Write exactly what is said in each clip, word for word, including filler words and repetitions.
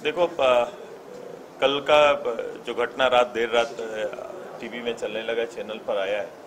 देखो प- कल का प- जो घटना रात देर रात टीवी में चलने लगा, चैनल पर आया है,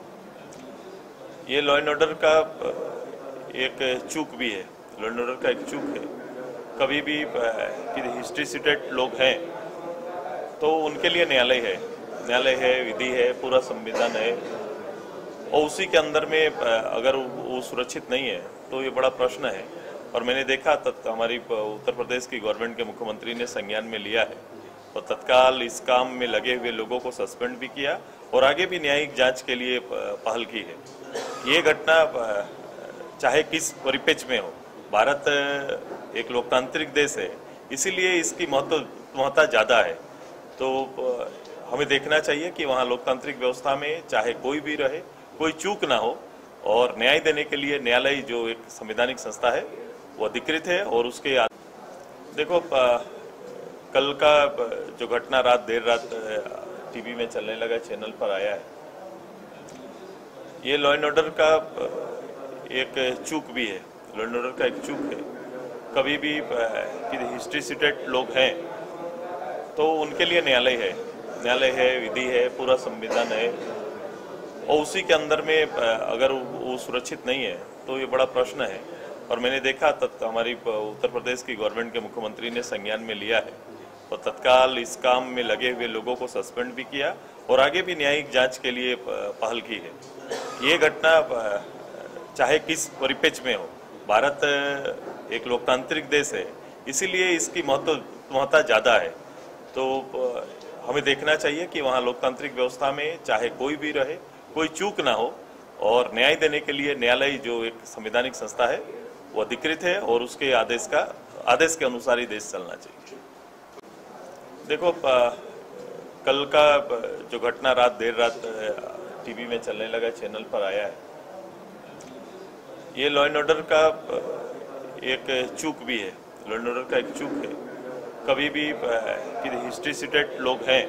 ये लॉ एंड ऑर्डर का प- एक चूक भी है। लॉ एंड ऑर्डर का एक चूक है। कभी भी प- कि हिस्ट्री सीटेड लोग हैं तो उनके लिए न्यायालय है, न्यायालय है, विधि है, पूरा संविधान है, और उसी के अंदर में प- अगर वो सुरक्षित नहीं है तो ये बड़ा प्रश्न है। और मैंने देखा तत् हमारी प- उत्तर प्रदेश की गवर्नमेंट के मुख्यमंत्री ने संज्ञान में लिया है और तत्काल इस काम में लगे हुए लोगों को सस्पेंड भी किया और आगे भी न्यायिक जांच के लिए प- पहल की है। ये घटना प- चाहे किस परिपेक्ष में हो, भारत एक लोकतांत्रिक देश है, इसीलिए इसकी महत्व महत्ता ज़्यादा है। तो प- हमें देखना चाहिए कि वहाँ लोकतांत्रिक व्यवस्था में चाहे कोई भी रहे, कोई चूक ना हो, और न्याय देने के लिए न्यायालय जो एक संवैधानिक संस्था है वो अधिकृत है। और उसके आ... देखो प- कल का प- जो घटना रात देर रात टीवी में चलने लगा, चैनल पर आया है, ये लॉ एंड ऑर्डर का प- एक चूक भी है। लॉ एंड ऑर्डर का एक चूक है। कभी भी प- कि हिस्ट्री सीटेड लोग हैं तो उनके लिए न्यायालय है, न्यायालय है, विधि है, पूरा संविधान है, और उसी के अंदर में प- अगर वो सुरक्षित नहीं है तो ये बड़ा प्रश्न है। और मैंने देखा तत् हमारी प- उत्तर प्रदेश की गवर्नमेंट के मुख्यमंत्री ने संज्ञान में लिया है और तत्काल इस काम में लगे हुए लोगों को सस्पेंड भी किया और आगे भी न्यायिक जांच के लिए प- पहल की है। ये घटना प- चाहे किस परिपेक्ष में हो, भारत एक लोकतांत्रिक देश है, इसीलिए इसकी महत्व महत्ता ज़्यादा है। तो प- हमें देखना चाहिए कि वहाँ लोकतांत्रिक व्यवस्था में चाहे कोई भी रहे, कोई चूक ना हो, और न्याय देने के लिए न्यायालय जो एक संवैधानिक संस्था है वो अधिकृत है और उसके आदेश का आदेश के अनुसार ही देश चलना चाहिए। देखो प- कल का प- जो घटना रात देर रात टीवी में चलने लगा, चैनल पर आया है, ये लॉ एंड ऑर्डर का प- एक चूक भी है। लॉ एंड ऑर्डर का एक चूक है। कभी भी प- कि हिस्ट्री सीटेड लोग हैं